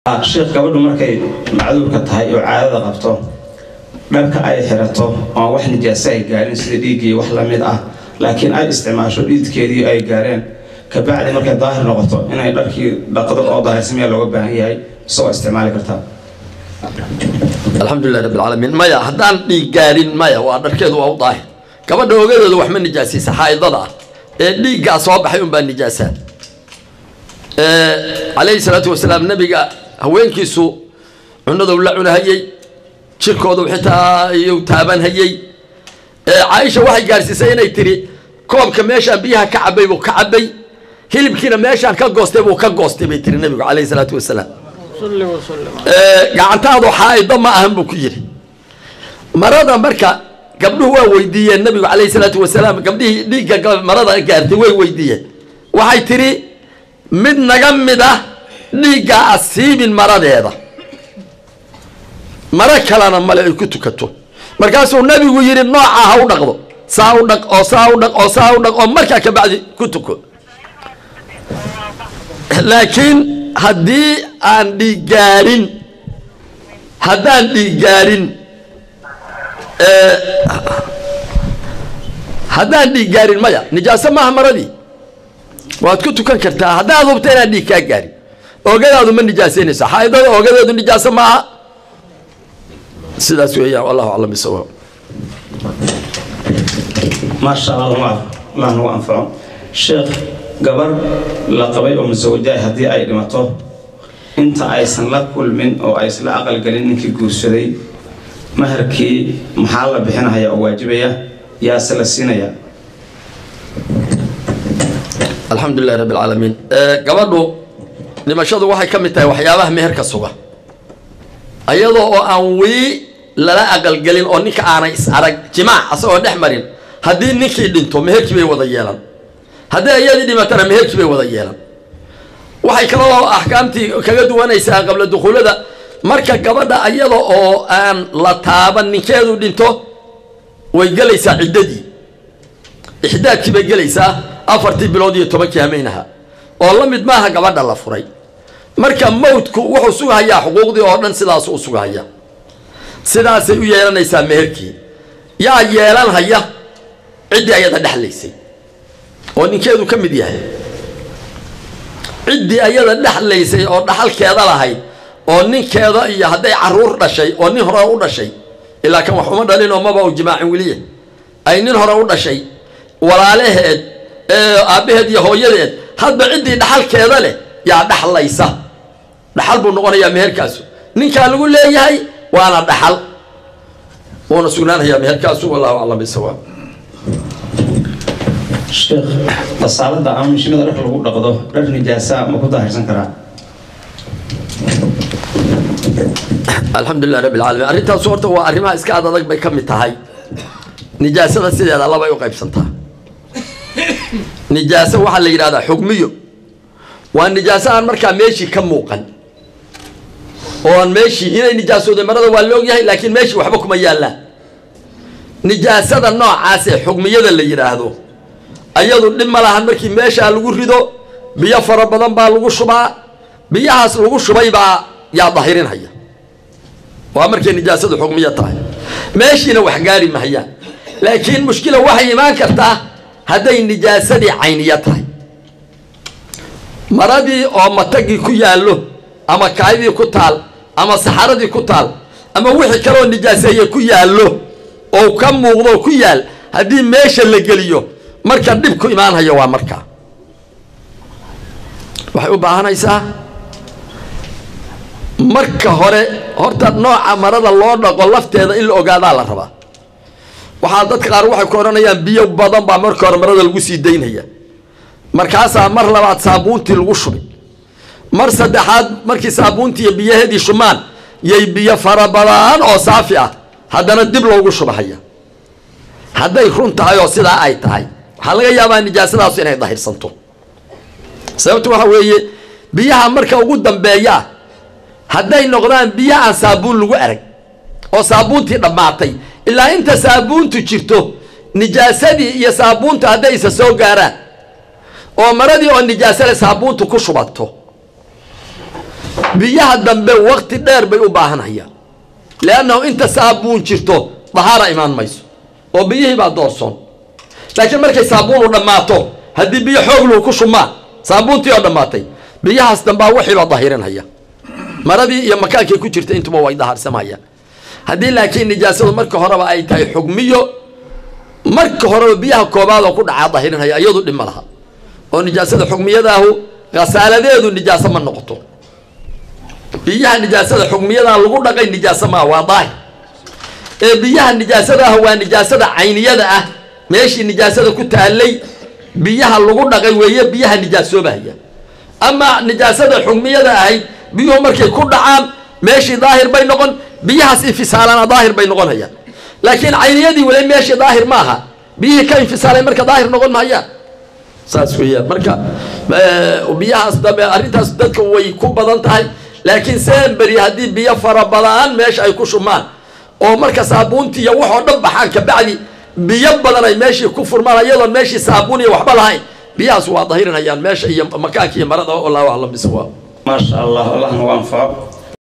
sheekh gabadhu markay macduurka tahay oo caadada qabto dharka ay xirato oo wax nijaas ay gaarin sida dhiigii wax la mid ah laakiin ay isticmaasho dhiidkeedii ay gaareen ka bacdi markay daahir noqoto inay dharkii dhaqdo oo daahirsamee looga baahan yahay soo isticmaali kartaa alxamdulillahi rabbil aalamiin maya haddaan dhiig gaarin maya waa dharkeedu waa u daahir gabadha ogadeedu wax ma nijaasaysa xaaidada ee dhiiggaa soo baxay unbaa nijaasa calayhi salaatu wasalaam nabiga haweenkiisu cunadu la cunahayay jirkoodu xitaa iyo taaban hayay Aisha waxay gaarsiisay inay tiri koobka meesha biyaha ka cabay buu ka cabay hilibkiina meeshaan ka goostay buu ka goostay bay tiri nabiga calayhi salaatu wasalaam sallallahu alayhi wasallam gacantaadu xaaydo ma ahan buu ku yiri marada marka gabdhuhu waa weydiiyeen nabiga calayhi salaatu wasalaam gabdhihii dhiigga marada gaartay way weydiiyeen waxay tiri mid naga mid ah dhiigga asiibin maradeeda mara kalena male ay ku tukato markaasuu nabigu yiri nooca ha u dhaqdo saa u dhaq oo saa u dhaq oo saa u dhaq oo markaa ka bacdi ku tuko laakiin haddii aan dhiigaarin haddaan dhiigaarin haddaan dhiigaarin maya nijaaso maaha maradii waad ku tukan kartaa haddaad hubta inaan dhiig kaa gaarin oogadaadu ma nijaasaynaysa xaaidada oogadeedu nijaaso maaha sidaas weeyaan wallahu aclam bisawaab ما شاء الله الله هو أنفع شيخ قبر لقبي أو مزوجة هدي أي دمته أنت أيسن لك كل من أو أيسن أقل قليل إنك جوسري مهركي محل بحنا هي واجبية يا سلسينا يا الحمد لله رب العالمين قبله لما شاهدوا واحد كم تاي وحيابه مهر كسوة أيضا أنوي لا أقل قليل أو نك أنا إسعرق جماع أصلا نحمرين هذه نكى دينتو مهر كبير وضيّالا هذا أيادي دي مثلا مهر كبير وضيّالا وحي كلا أحكامتي كجدوا أنا إسعى قبل الدخول هذا مركز قبضة أيضا أو أن لا تابا نكى دينتو ويجلس عددي إحدى كبير جلس أفرتي بلودي تبكي همينها والله مدماها قبضة الله فري مركز موتك وحصوها يا حقوق دي أردن سلاس وصوها يا سلاس ويانا إسعى مهركي يا يالان هيا عدي أيضا دحليسي ونكيدو كم دي هاي عدي أيضا دحليسي أو دحل كذا لهاي ونكيدا إياه هذا عرور شيء ونهر شيء إلا كم محمد علينا ما بقوا جماع وليه أي نهر شيء ولا له أبيه دي هو يلد هذا عدي دحل كذا له يا دحليسه دحل بنقول يا مهر كاسو نكال يقول لي هاي وأنا دحل ونسونان هي مهر كاسو والله أعلم بالصواب شيخ الصلاة عام مش مدرك لو لقضه رجل نجاسة ما كنت أحسن كرا الحمد لله رب العالمين أريتها صورته وأريمها إسكاد ضق بكم تهاي نجاسة السيدة الله بيوقف سنتها نجاسة وحل يرادا حكميه والنجاسة عن مركا ماشي كم موقن وان ماشي هنا نجاسة ده مرة واللوج يهي لكن ماشي وحبكم يلا نجاسة النوع عاسى حكميه اللي يرادو أيضا لما لهن مركي ماشي على الجردو بيفر بدن بالجو شبا بيحس الجو شبا يبقى يا ظاهرين هيا وأمريكا نجاسة حكمية طاي ماشي لو حجاري ما هي لكن مشكلة وحي ما كرتها هذه النجاسة دي عينية طاي مرادي أو متجي كيالو أما كايدي كتال أما سحردي كتال أما وحي كلو النجاسة كيالو أو كم موضوع كيال هذه ماشي اللي قليو marka dibku imaan hayo waa marka waxay u baahanaysaa marka hore horta nooca marada loo dhaqo lafteeda in la ogaado la rabaa waxa dadka qaar waxay ku oranayaan biyo badan baa marka hore marada lagu sii deynaya markaas mar labaad saabuuntii lagu shubay mar saddexaad markii saabuuntii biyaheedii shumaan yay biyo farabadan oo saafi ah haddana dib loogu shubahaya hadday run tahay oo sidaa ay tahay waxaa laga yaabaa nijaasadaas inay dahirsanto sababtu waxa weeye biyaha marka ugu dambeeya hadday noqdaan biyo aan saabuun lagu arag oo saabuuntii dhammaatay ilaa inta saabuuntu jirto nijaasadii iyo saabuuntu hadday isa soo gaaraan oo maradii oo nijaasada saabuuntu ku shubato بيها الدنبه وقت دير بي وباهن هيا لأنه أنت صابون جرتو ظهار إيمان ميسو وبيه بعد دورسون لكن مركي صابون ودماتو هدي بيه حوغلو كشما صابون تي ودماتي بيه هستنبا وحي ظاهرين هيا مرضي يا مكان كي كجرت انت ما واي ظهر سمايا هدي لكن نجاسه مركه هربا اي تاي حكميو مركه هربا بيها كوباده ku dhaca ظاهرين هيا iyadu dhima laha oo nijaasada xukmiyadahu qasaladeedu nijaasa ma noqoto biyaha nijaasada xukmiyada lagu dhaqay nijaasa ma waa daahir ee biyaha nijaasada waa nijaasada cayniyada ah meeshii nijaasada ku taalay biyaha lagu dhaqay weeye biyaha nijaasoobaya ama nijaasada xukmiyada ahayd biyuhu markay ku dhacaan meeshii daahir bay noqon biyahaas infisaalana daahir bay noqonayaan laakiin cayniyadii wali meeshii daahir maaha biyihii ka infisaalay marka daahir noqon mahayaan saas weeyaan marka biyahaas dambe arrintaas dadka way ku badan tahay laakiin seen bari haddii biyo fara badan meesha ay ku shumaan oo marka saabuuntii iyo wax oo dhan baxaan ka bacdi biyo badan ay meeshii ku furmaan iyadoo meeshii saabuun iyo waxba lahayn biyahaas waa dahirinayaan meesha iyo makaanka iyo marada oo Allah bisawaa ما شاء الله الله نوفق